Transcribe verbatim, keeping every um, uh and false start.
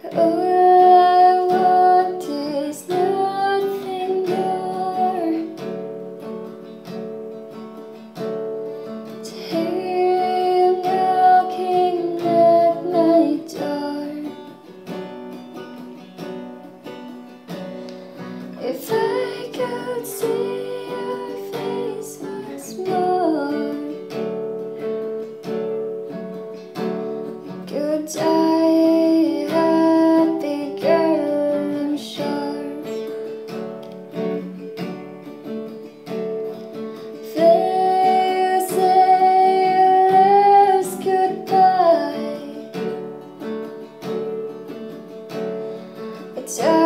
All I want is nothing more. To hear you knocking at my door. If I could see your face once more, goodbye, happy girl, I'm sure. They'll say your last goodbye, but I